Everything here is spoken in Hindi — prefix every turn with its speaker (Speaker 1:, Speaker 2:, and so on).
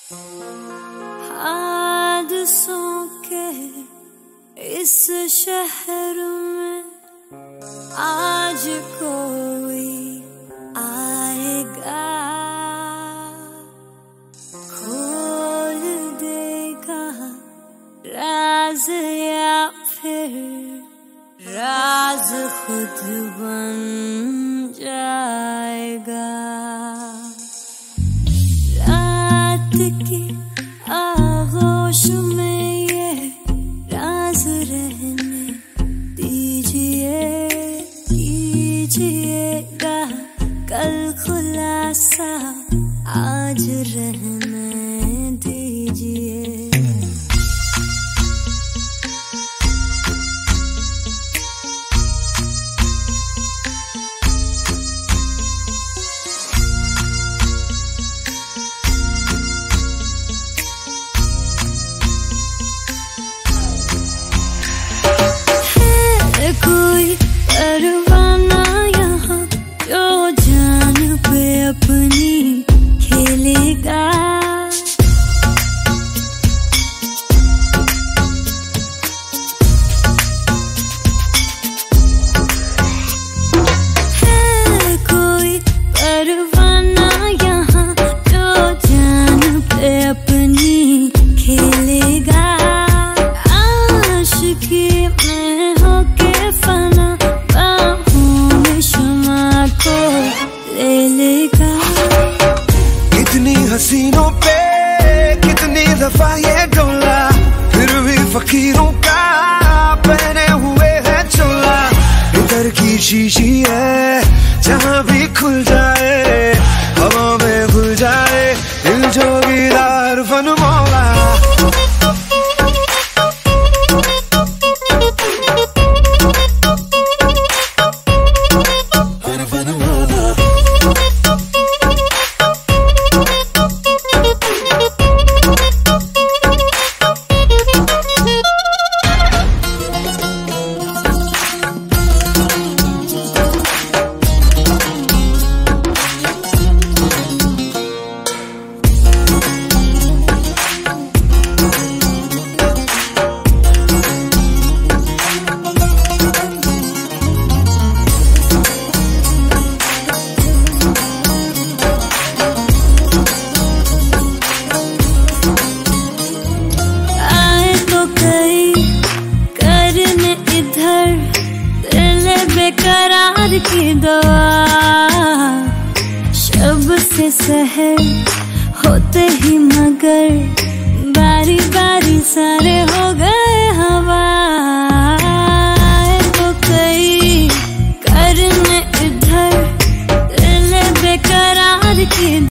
Speaker 1: हादसों के इस शहर में आज कोई आएगा, खोल देगा राज या फिर राज खुद बन जाएगा। रात की आगोश में ये राज रहने दीजिए, कीजिएगा कल खुलासा आज रहने दीजिए। कोई परवाना यहाँ जो जान पे अपनी खेलेगा, है कोई परवाना यहाँ जो जान पे अपनी खेलेगा। आशिकी में होके फना बाहों में शमा को ले लेगा।
Speaker 2: कितनी हसीनों पे कितनी दफा ये डोला, फिर भी फकीरों का पहने हुए है चोला। इधर की शीशी है जहाँ भी खुल जाए, हवा में खुल जाए दिल जोगीदार फन मौला। बेकरार की दुआ शब से सहर होते ही मगर बारी बारी सारे हो गए हवा। तो कई करने इधर दिल बेकरार की